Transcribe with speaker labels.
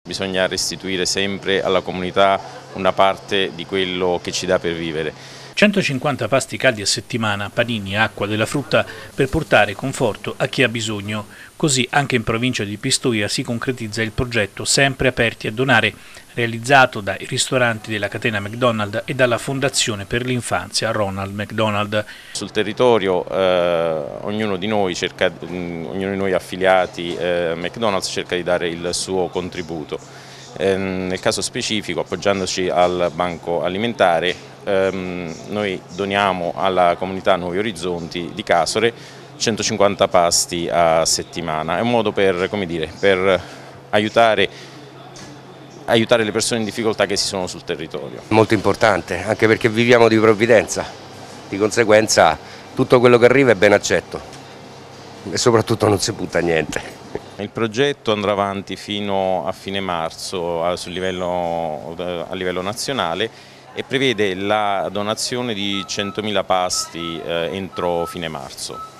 Speaker 1: Bisogna restituire sempre alla comunità una parte di quello che ci dà per vivere.
Speaker 2: 150 pasti caldi a settimana, panini, acqua, della frutta per portare conforto a chi ha bisogno. Così anche in provincia di Pistoia si concretizza il progetto Sempre aperti a donare, realizzato dai ristoranti della catena McDonald's e dalla Fondazione per l'Infanzia Ronald McDonald.
Speaker 1: Sul territorio ognuno di noi affiliati McDonald's cerca di dare il suo contributo. Nel caso specifico, appoggiandoci al banco alimentare, noi doniamo alla comunità Nuovi Orizzonti di Casore 150 pasti a settimana. È un modo per aiutare le persone in difficoltà che si sono sul territorio.
Speaker 3: Molto importante, anche perché viviamo di provvidenza, di conseguenza tutto quello che arriva è ben accetto e soprattutto non si butta niente.
Speaker 1: Il progetto andrà avanti fino a fine marzo a livello nazionale e prevede la donazione di 100.000 pasti entro fine marzo.